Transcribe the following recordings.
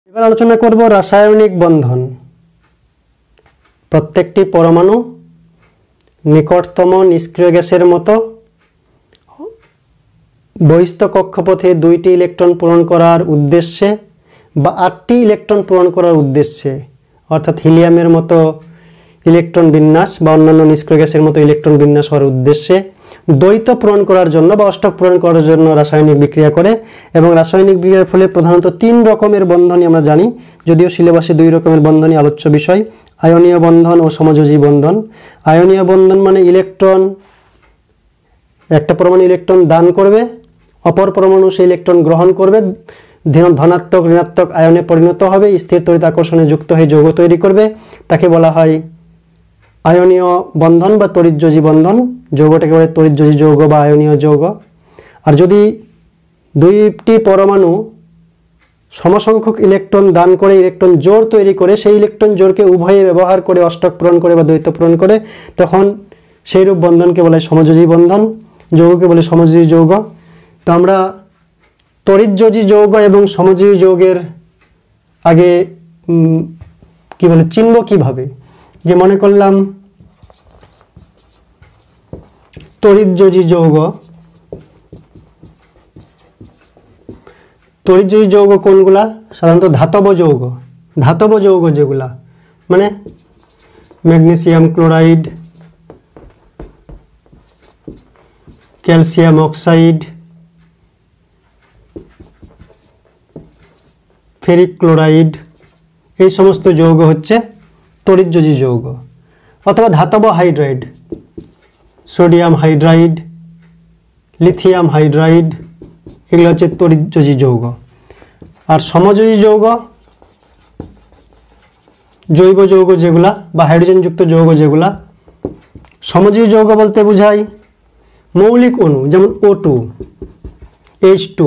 এবার আলোচনা করব রাসায়নিক বন্ধন। প্রত্যেকটি পরমাণু নিকটতম নিষ্ক্রিয় গ্যাসের মতো বহিস্থ কক্ষপথে 2টি ইলেকট্রন পূরণ করার উদ্দেশ্যে বা 8টি ইলেকট্রন পূরণ করার উদ্দেশ্যে, অর্থাৎ হিলিয়ামের মতো ইলেকট্রন বিন্যাস বা অন্যান্য নিষ্ক্রিয় গ্যাসের মতো ইলেকট্রন বিন্যাস হওয়ার উদ্দেশ্যে দ্বৈত পূরণ করার জন্য বা অষ্টক পূরণ করার জন্য রাসায়নিক বিক্রিয়া করে। এবং রাসায়নিক বিক্রিয়ার ফলে প্রধানত 3 রকমের বন্ধনই আমরা জানি, যদিও সিলেবাসে 2 রকমের বন্ধনই আলোচ্য বিষয়, আয়নীয় বন্ধন ও সমযোজী বন্ধন। আয়নীয় বন্ধন মানে ইলেকট্রন, একটা পরমাণু ইলেকট্রন দান করবে, অপর পরমাণু সেই ইলেকট্রন গ্রহণ করবে, ধনাত্মক ঋণাত্মক আয়নে পরিণত হবে, স্থির তড়িৎ আকর্ষণে যুক্ত হয়ে যৌগ তৈরি করবে, তাকে বলা হয় আয়নীয় বন্ধন বা তড়িৎযোজী বন্ধন। যৌগটাকে বলে তড়িৎযোজী যৌগ বা আয়নীয় যৌগ। আর যদি 2টি পরমাণু সমসংখ্যক ইলেকট্রন দান করে ইলেকট্রন জোড় তৈরি করে সেই ইলেকট্রন জোড়কে উভয়ে ব্যবহার করে অষ্টক পূরণ করে বা দ্বৈত পূরণ করে, তখন সেইরূপ বন্ধনকে বলে সমযোজী বন্ধন, যৌগকে বলে সমযোজী যৌগ। তো আমরা তড়িৎযোজী যৌগ এবং সমযোজী যৌগের আগে কি বলে চিনব কিভাবে, যে মনে করলাম তড়িৎযোজী যৌগ। তড়িৎযোজী যৌগ কোনগুলা? সাধারণত ধাতব যৌগ। ধাতব যৌগ যেগুলা মানে magnesium chloride, calcium oxide, ferric chloride, এই সমস্ত যৌগ হচ্ছে তড়িৎযোজী যৌগ। অথবা ধাতব hydride, sodium hydride, lithium hydride, এগুলো হচ্ছে তড়িৎযোজী যৌগ। আর সমযোজী যৌগ জৈব যৌগ যেগুলা বা হাইড্রোজেনযুক্ত যৌগ যেগুলা। সমযোজী যৌগ বলতে বোঝায় মৌলিক অণু, যেমন O2, H2,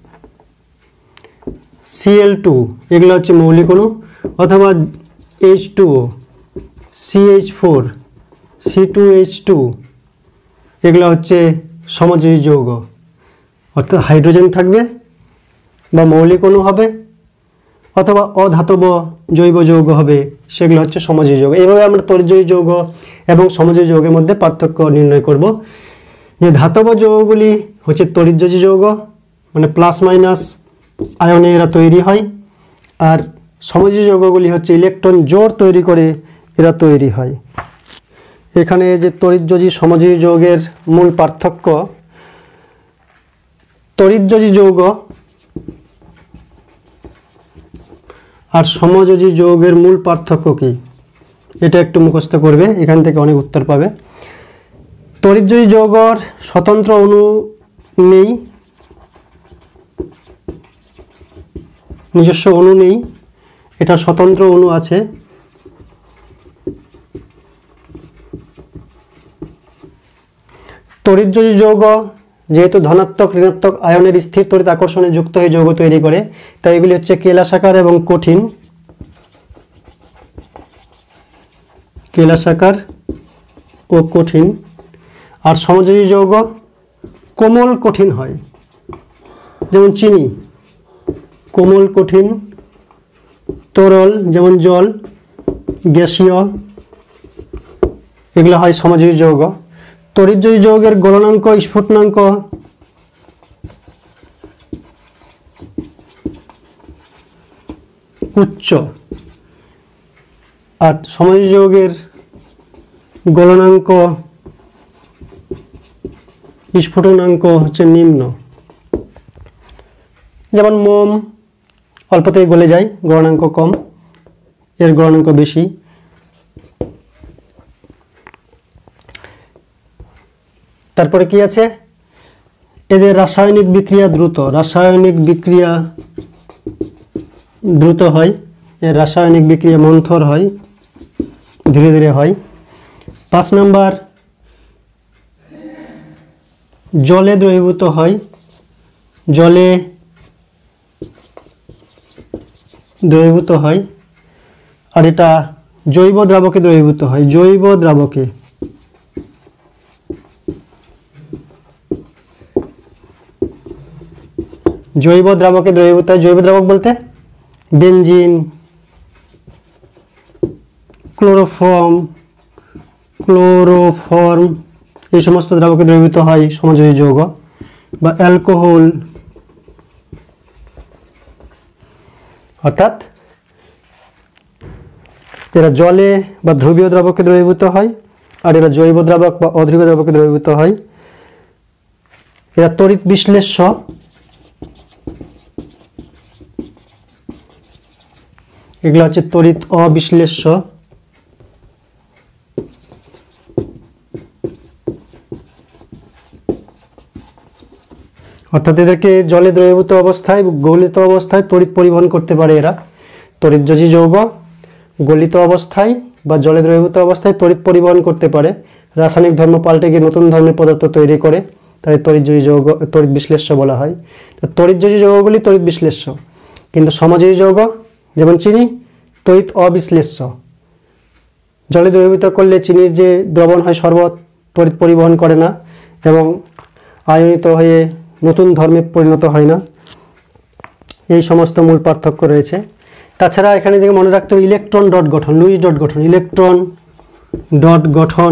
Cl2, এগুলো হচ্ছে মৌলিক অণু। অথবা H2O, CH4, C2H2, এগুলো হচ্ছে সমযোজী যৌগ। অর্থাৎ হাইড্রোজেন থাকবে বা মৌলিক অণু হবে, অথবা অধাতব জৈব যৌগ হবে, সেগুলো হচ্ছে সমযোজী যৌগ। এইভাবে আমরা তড়িৎযোজী যৌগ এবং সমযোজী যৌগের মধ্যে পার্থক্য নির্ণয় করব। যে ধাতব যৌগগুলি হচ্ছে তড়িৎযোজী যৌগ, মানে প্লাস মাইনাস আয়নে এরা তৈরি হয়। আর সমযোজী যৌগগুলি হচ্ছে ইলেকট্রন জোড় তৈরি করে এরা তৈরি হয়। এখানে যে তড়িৎযোজী সমযোজী যৌগের মূল পার্থক্য, তড়িৎযোজী যৌগ আর সমযোজী যৌগের মূল পার্থক্য কি, এটা একটু মুখস্থ করবে, এখান থেকে অনেক উত্তর পাবে। তড়িৎযোজী যৌগর স্বতন্ত্র অণু নেই, নিজস্ব অণু নেই, এটা স্বতন্ত্র অণু আছে। তড়িৎযোজী যৌগ যেহেতু ধনাত্মক ঋণাত্মক আয়নের স্থির তড়িৎ আকর্ষণে যুক্ত হয়ে যৌগ তৈরি করে, তাই এগুলি হচ্ছে কেলাসাকার এবং কঠিন। কেলাসাকার ও কঠিন। আর সমযোজী যৌগ কোমল কঠিন হয়, যেমন চিনি, কোমল কঠিন। তরল যেমন জল, গ্যাসীয়, এগুলো হয় সমযোজী যৌগ। তড়িৎযোজী যৌগের গলনাঙ্ক স্ফুটনাঙ্ক উচ্চ, আর সমযোজী যৌগের গলনাঙ্ক স্ফুটনাঙ্ক হচ্ছে নিম্ন। যেমন মোম অল্পতেই গলে যায়, গলনাঙ্ক কম, এর গলনাঙ্ক বেশি। তারপরে কি আছে, এদের রাসায়নিক বিক্রিয়া দ্রুত। রাসায়নিক বিক্রিয়া দ্রুত হয়, এর রাসায়নিক বিক্রিয়া মন্থর হয়, ধীরে ধীরে হয়। 5 নাম্বার, জলে দ্রবীভূত হয়, জলে দ্রবীভূত হয়। আর এটা জৈব দ্রাবকে দ্রবীভূত হয়, জৈব দ্রাবকে। জৈব দ্রাবকে দ্রবীভূত হয়। জৈব দ্রাবক বলতে বেনজিন, ক্লোরোফর্ম এই সমস্ত দ্রাবকে দ্রবীভূত হয় সমযোজী যৌগ। বা অ্যালকোহল, অর্থাৎ এরা জলে বা ধ্রুবীয় দ্রাবকে দ্রবীভূত হয়, আর এরা জৈব দ্রাবক বা অধ্রুবীয় দ্রাবকে দ্রবীভূত হয়। এরা তড়িৎ বিশ্লেষ্য, এগুলো হচ্ছে তড়িৎ অবিশ্লেষ্য। অর্থাৎ এদেরকে জলে দ্রবীভূত অবস্থায়, গলিত অবস্থায় তড়িৎ পরিবহন করতে পারে এরা। তড়িৎযোজী যৌগ গলিত অবস্থায় বা জলে দ্রবীভূত অবস্থায় তড়িৎ পরিবহন করতে পারে, রাসায়নিক ধর্ম পাল্টে গিয়ে নতুন ধর্মের পদার্থ তৈরি করে, তাই তড়িৎযোজী যৌগ তড়িৎ বিশ্লেষ্য বলা হয়। তো তড়িৎযোজী যৌগগুলি তড়িৎ বিশ্লেষ্য, কিন্তু সমযোজী যৌগ যেমন চিনি তড়িৎ অবিশ্লেষ্য। জলে দ্রবীভূত করলে চিনির যে দ্রবণ হয় শরবত তড়িৎ পরিবহন করে না এবং আয়নিত হয়ে নতুন ধর্মে পরিণত হয় না। এই সমস্ত মূল পার্থক্য রয়েছে। তাছাড়া এখানে থেকে মনে রাখতে হবে ইলেকট্রন ডট গঠন, লুইস ডট গঠন, ইলেকট্রন ডট গঠন,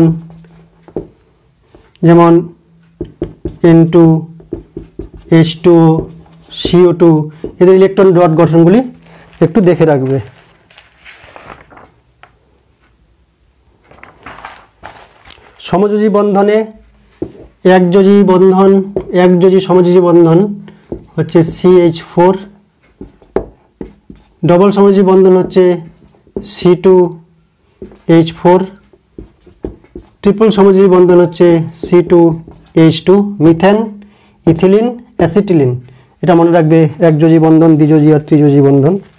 যেমন N2, H2, CO2, এদের ইলেকট্রন ডট গঠনগুলি একটু দেখে রাখবে। সমযোজী বন্ধনে একযোজী সমযোজী বন্ধন হচ্ছে CH4, ডবল সমযোজী বন্ধন হচ্ছে C2H4, ট্রিপল সমযোজী বন্ধন হচ্ছে C2H2, মিথেন, ইথিলিন, অ্যাসিটিলিন। এটা মনে রাখবে, একযোজী বন্ধন, দ্বিযোজী আর ত্রিযোজী বন্ধন।